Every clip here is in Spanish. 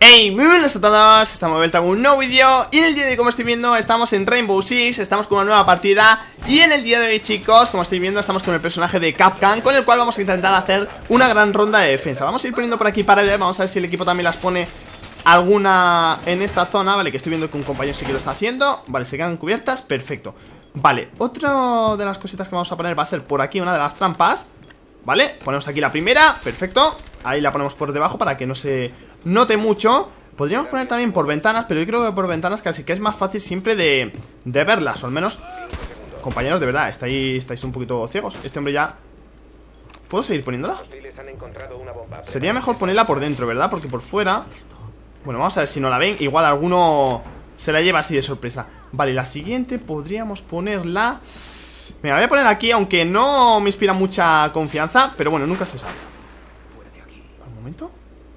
Hey, muy buenas a todos, estamos de vuelta con un nuevo vídeo. Y en el día de hoy, como estoy viendo, estamos en Rainbow Six. Estamos con una nueva partida. Y en el día de hoy, chicos, como estoy viendo, estamos con el personaje de Kapkan, con el cual vamos a intentar hacer una gran ronda de defensa. Vamos a ir poniendo por aquí paredes, vamos a ver si el equipo también las pone alguna en esta zona. Vale, que estoy viendo que un compañero sí que lo está haciendo. Vale, se quedan cubiertas, perfecto. Vale, otra de las cositas que vamos a poner va a ser por aquí una de las trampas. Vale, ponemos aquí la primera, perfecto. Ahí la ponemos por debajo para que no se note mucho. Podríamos poner también por ventanas, pero yo creo que por ventanas casi que es más fácil siempre de verlas. O al menos, compañeros, de verdad, estáis un poquito ciegos. Este hombre ya... ¿Puedo seguir poniéndola? Sería mejor ponerla por dentro, ¿verdad? Porque por fuera... Bueno, vamos a ver si no la ven. Igual alguno se la lleva así de sorpresa. Vale, la siguiente podríamos ponerla... Me la voy a poner aquí, aunque no me inspira mucha confianza. Pero bueno, nunca se sabe. Un momento.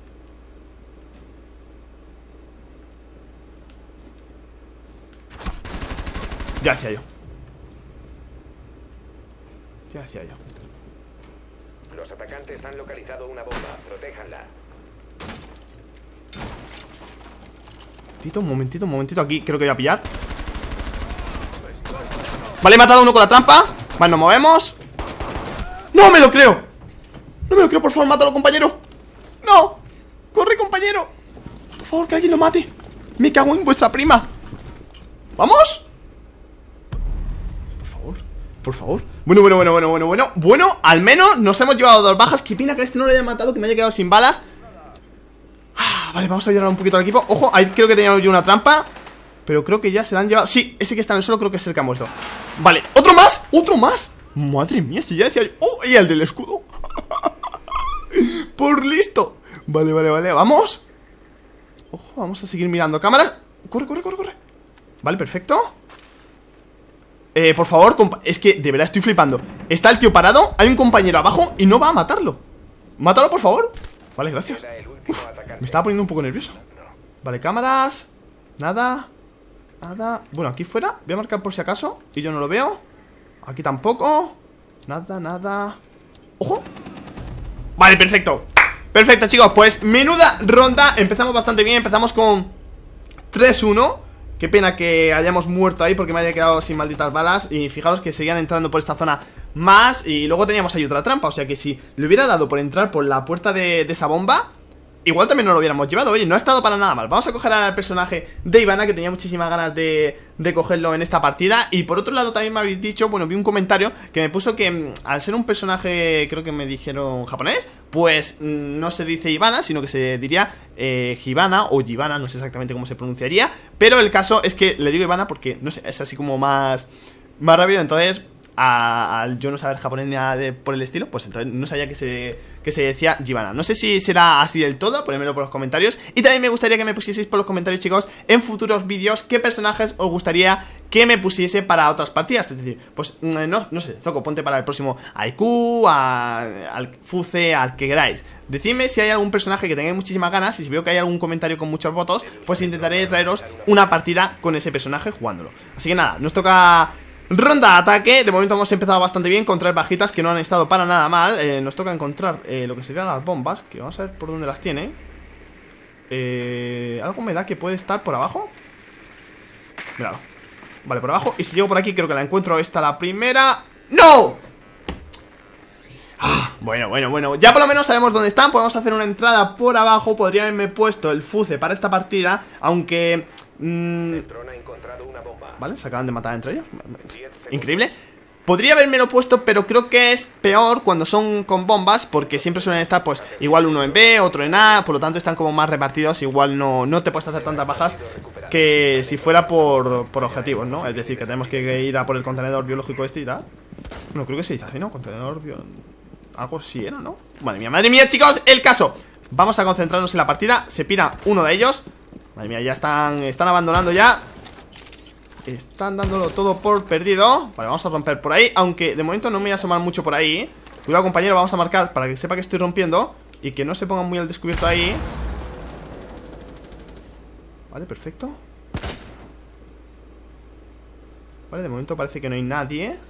Ya decía yo. Los atacantes han localizado una bomba. Protéjanla. Un momentito. Aquí creo que voy a pillar. Vale, he matado a uno con la trampa. Vale, nos movemos. ¡No me lo creo! No me lo creo, por favor, mátalo, compañero. ¡No! ¡Corre, compañero! Por favor, que alguien lo mate. Me cago en vuestra prima. ¡Vamos! Por favor. Bueno, al menos nos hemos llevado 2 bajas. Qué pena que a este no le haya matado, que me haya quedado sin balas. Vale, vamos a ayudar un poquito al equipo. Ojo, ahí creo que teníamos yo una trampa, pero creo que ya se la han llevado. Sí, ese que está en el suelo creo que es el que ha muerto. Vale, ¿otro más? Madre mía, si ya decía yo. ¡Oh! Y el del escudo. Por listo. Vale, vamos. Ojo, vamos a seguir mirando cámara. Corre. Vale, perfecto. Por favor, es que de verdad estoy flipando. Está el tío parado, hay un compañero abajo y no va a matarlo. Mátalo, por favor. Vale, gracias. Me estaba poniendo un poco nervioso. Vale, cámaras. Nada. Bueno, aquí fuera, voy a marcar por si acaso. Y yo no lo veo. Aquí tampoco. Nada. ¡Ojo! Vale, perfecto, chicos, pues menuda ronda. Empezamos bastante bien, empezamos con 3-1. Qué pena que hayamos muerto ahí porque me haya quedado sin malditas balas. Y fijaros que seguían entrando por esta zona más. Y luego teníamos ahí otra trampa. O sea que si le hubiera dado por entrar por la puerta de esa bomba, igual también nos lo hubiéramos llevado. Oye, no ha estado para nada mal. Vamos a coger al personaje de Ivana, que tenía muchísimas ganas de cogerlo en esta partida. Y por otro lado también me habéis dicho, bueno, vi un comentario que me puso que al ser un personaje, creo que me dijeron japonés, pues no se dice Ivana, sino que se diría Hibana o Gibana, no sé exactamente cómo se pronunciaría. Pero el caso es que le digo Ivana porque, no sé, es así como más rápido. Entonces, al yo no saber japonés ni nada por el estilo, pues entonces no sabía que se decía Gibana. No sé si será así del todo, ponedmelo por los comentarios. Y también me gustaría que me pusieseis por los comentarios, chicos, en futuros vídeos, qué personajes os gustaría que me pusiese para otras partidas. Es decir, pues no sé, Zoco, ponte para el próximo Aiku, al Fuce, al que queráis. Decidme si hay algún personaje que tengáis muchísimas ganas. Y si veo que hay algún comentario con muchos votos, pues intentaré traeros una partida con ese personaje jugándolo. Así que nada, nos toca ronda de ataque. De momento hemos empezado bastante bien con 3 bajitas que no han estado para nada mal. Nos toca encontrar lo que serían las bombas, que vamos a ver por dónde las tiene. Algo me da que puede estar por abajo. Míralo. Vale, por abajo. Y si llego por aquí creo que la encuentro. Esta la primera. ¡No! Bueno, ya por lo menos sabemos dónde están. Podemos hacer una entrada por abajo. Podría haberme puesto el Fuce para esta partida, aunque... Vale, se acaban de matar entre ellos. Increíble. Podría habérmelo puesto, pero creo que es peor cuando son con bombas, porque siempre suelen estar, pues, igual uno en B, otro en A. Por lo tanto están como más repartidos. Igual no te puedes hacer tantas bajas que si fuera por objetivos, ¿no? Es decir, que tenemos que ir a por el contenedor biológico este y tal. Bueno, creo que se dice así, ¿no? Contenedor biológico. Algo así era, ¿no? Madre mía, chicos, el caso. Vamos a concentrarnos en la partida. Se pira uno de ellos. Madre mía, ya están abandonando ya. Están dándolo todo por perdido. Vale, vamos a romper por ahí, aunque de momento no me voy a asomar mucho por ahí. Cuidado, compañero, vamos a marcar para que sepa que estoy rompiendo y que no se pongan muy al descubierto ahí. Vale, perfecto. Vale, de momento parece que no hay nadie.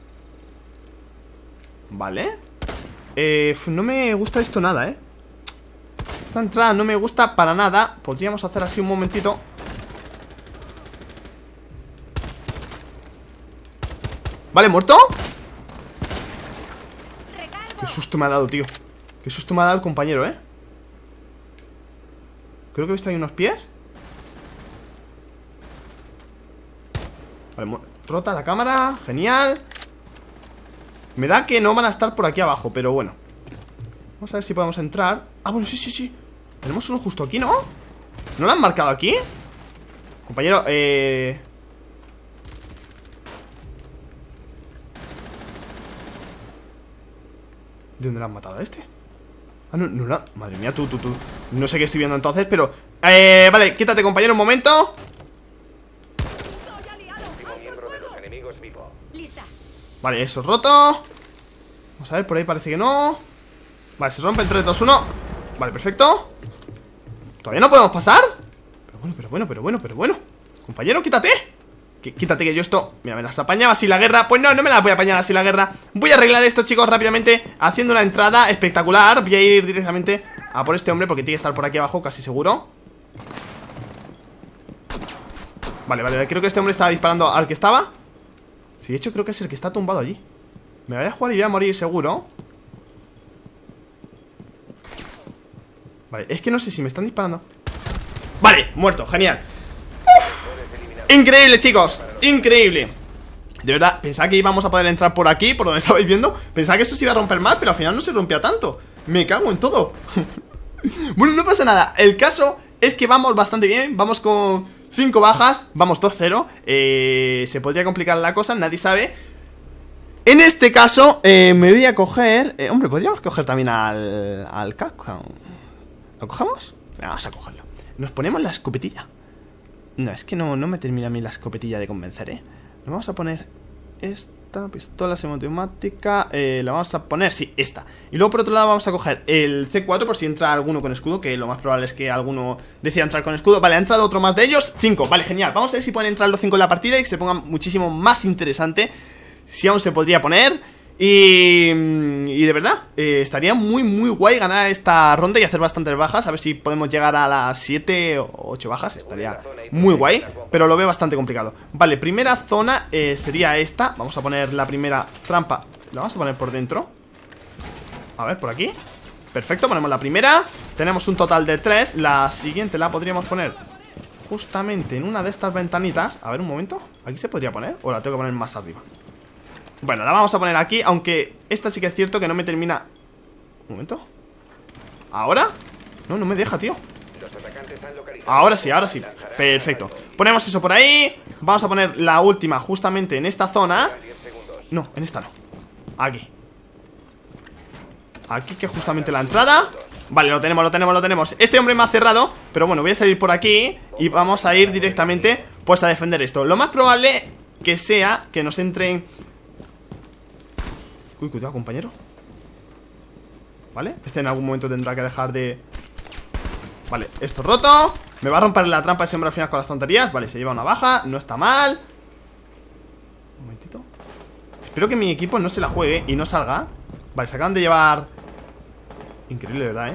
Vale. No me gusta esto nada, esta entrada no me gusta para nada. Podríamos hacer así un momentito. Vale, ¿muerto? Qué susto me ha dado, tío. Qué susto me ha dado el compañero, Creo que he visto ahí unos pies. Vale, rota la cámara. Genial. Me da que no van a estar por aquí abajo, pero bueno. Vamos a ver si podemos entrar. Ah, bueno, sí. Tenemos uno justo aquí, ¿no? ¿No lo han marcado aquí? Compañero, ¿de dónde lo han matado a este? Ah, no, madre mía, tú. No sé qué estoy viendo entonces, pero vale, quítate, compañero, un momento. Vale, eso es roto. Vamos a ver, por ahí parece que no. Vale, se rompe en 3, 2, 1. Vale, perfecto. ¿Todavía no podemos pasar? Pero bueno. Compañero, quítate. Quítate que yo esto... Mira, me las apañaba así la guerra. Pues no me la voy a apañar así la guerra. Voy a arreglar esto, chicos, rápidamente, haciendo una entrada espectacular. Voy a ir directamente a por este hombre, porque tiene que estar por aquí abajo, casi seguro. Vale, creo que este hombre estaba disparando al que estaba. Sí, de hecho creo que es el que está tumbado allí. Me voy a jugar y voy a morir seguro. Vale, es que no sé si me están disparando. Vale, muerto, genial. Uf. Increíble, chicos, increíble. De verdad, pensaba que íbamos a poder entrar por aquí, por donde estabais viendo. Pensaba que esto se iba a romper más, pero al final no se rompía tanto. Me cago en todo. Bueno, no pasa nada. El caso es que vamos bastante bien. Vamos con 5 bajas, vamos 2-0. Se podría complicar la cosa, nadie sabe. En este caso, me voy a coger... hombre, podríamos coger también al Capcom. ¿Lo cogemos? Vamos a cogerlo. Nos ponemos la escopetilla. No, es que no me termina a mí la escopetilla de convencer, Nos vamos a poner esta pistola semiautomática. La vamos a poner, sí, esta. Y luego por otro lado vamos a coger el C4 por si entra alguno con escudo, que lo más probable es que alguno decida entrar con escudo. Vale, ha entrado otro más de ellos, 5, vale, genial. Vamos a ver si pueden entrar los 5 en la partida y que se ponga muchísimo más interesante. Si aún se podría poner. Y de verdad, estaría muy guay ganar esta ronda y hacer bastantes bajas. A ver si podemos llegar a las 7 o 8 bajas. Estaría muy guay, pero lo veo bastante complicado. Vale, primera zona sería esta. Vamos a poner la primera trampa. La vamos a poner por dentro. A ver, por aquí. Perfecto, ponemos la primera. Tenemos un total de 3. La siguiente la podríamos poner justamente en una de estas ventanitas. A ver, un momento. ¿Aquí se podría poner? ¿O la tengo que poner más arriba? Bueno, la vamos a poner aquí, aunque esta sí que es cierto que no me termina... Un momento. ¿Ahora? No me deja, tío. Ahora sí. Perfecto. Ponemos eso por ahí. Vamos a poner la última justamente en esta zona. No, en esta no. Aquí, que es justamente la entrada. Vale, lo tenemos. Este hombre me ha cerrado, pero bueno, voy a salir por aquí y vamos a ir directamente pues a defender esto. Lo más probable que sea que nos entren... Uy, cuidado, compañero. Vale, este en algún momento tendrá que dejar de... Vale, esto roto. Me va a romper la trampa ese hombre al final con las tonterías. Vale, se lleva una baja, no está mal. Un momentito. Espero que mi equipo no se la juegue y no salga. Vale, se acaban de llevar... Increíble, ¿verdad,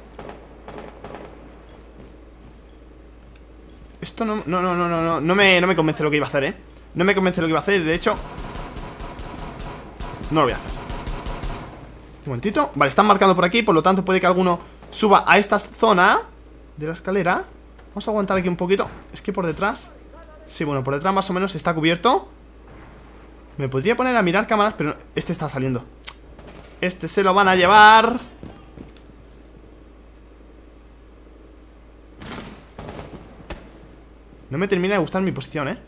Esto no me convence lo que iba a hacer, No me convence lo que iba a hacer, de hecho... No lo voy a hacer. Un momentito. Vale, están marcando por aquí, por lo tanto puede que alguno suba a esta zona de la escalera. Vamos a aguantar aquí un poquito. Es que por detrás... Sí, bueno, por detrás más o menos está cubierto. Me podría poner a mirar cámaras, pero este está saliendo. Este se lo van a llevar. No me termina de gustar mi posición,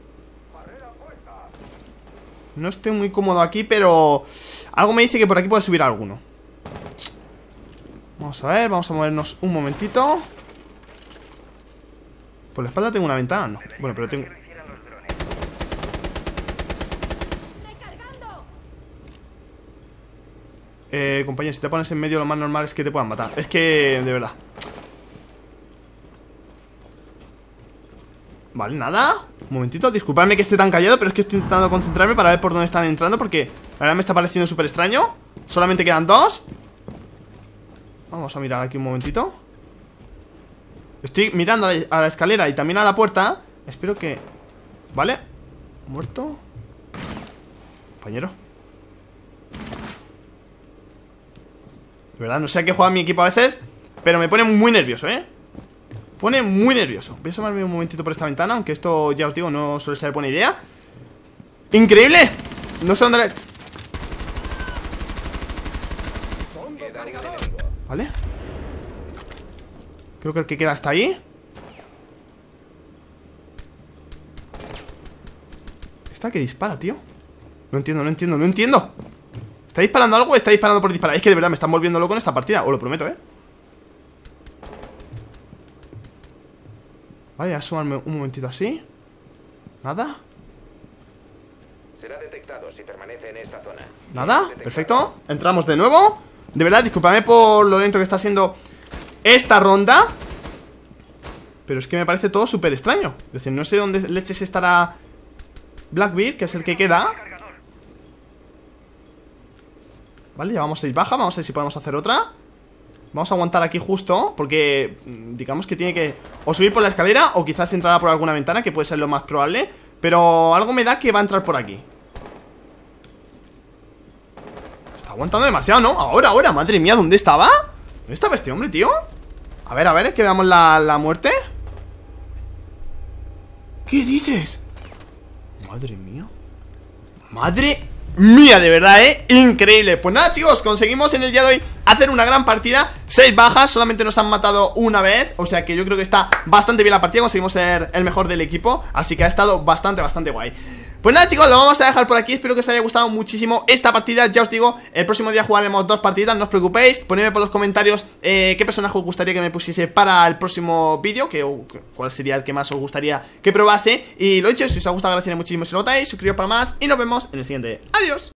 No estoy muy cómodo aquí, pero algo me dice que por aquí puede subir alguno. Vamos a ver, vamos a movernos un momentito. Por la espalda tengo una ventana, no. Bueno, pero tengo... compañero, si te pones en medio lo más normal es que te puedan matar. Es que, de verdad. Vale, nada. Un momentito, disculpadme que esté tan callado, pero es que estoy intentando concentrarme para ver por dónde están entrando, porque la verdad me está pareciendo súper extraño. Solamente quedan 2. Vamos a mirar aquí un momentito. Estoy mirando a la escalera y también a la puerta. Espero que... ¿Vale? ¿Muerto? Compañero. De verdad, no sé a qué juega mi equipo a veces, pero me pone muy nervioso, Pone muy nervioso. Voy a asomarme un momentito por esta ventana, aunque esto, ya os digo, no suele ser buena idea. ¡Increíble! No sé dónde... Vale. Creo que el que queda está ahí. ¿Está que dispara, tío? No entiendo, no entiendo, no entiendo. ¿Está disparando algo o está disparando por disparar? Es que de verdad me están volviendo loco en esta partida, os lo prometo, Vale, a sumarme un momentito así. Nada. Será detectado si permanece en esta zona. Nada, perfecto. Entramos de nuevo. De verdad, discúlpame por lo lento que está siendo esta ronda, pero es que me parece todo súper extraño. Es decir, no sé dónde leches estará Blackbeard, que es el que queda. Vale, ya vamos 6 baja. Vamos a ver si podemos hacer otra. Vamos a aguantar aquí justo, porque digamos que tiene que o subir por la escalera o quizás entrar por alguna ventana, que puede ser lo más probable. Pero algo me da que va a entrar por aquí. Está aguantando demasiado, ¿no? Ahora, madre mía, ¿dónde estaba? ¿Dónde estaba este hombre, tío? A ver, es que veamos la muerte. ¿Qué dices? Madre mía. Madre mía, de verdad, increíble. Pues nada, chicos, conseguimos en el día de hoy hacer una gran partida. 6 bajas, solamente nos han matado una vez. O sea que yo creo que está bastante bien la partida. Conseguimos ser el mejor del equipo, así que ha estado bastante guay. Pues nada, chicos, lo vamos a dejar por aquí. Espero que os haya gustado muchísimo esta partida. Ya os digo, el próximo día jugaremos 2 partidas, no os preocupéis. Ponedme por los comentarios qué personaje os gustaría que me pusiese para el próximo vídeo, cuál sería el que más os gustaría que probase. Y lo dicho, si os ha gustado, agradeceré muchísimo si lo notáis. Suscribiros para más y nos vemos en el siguiente. Adiós.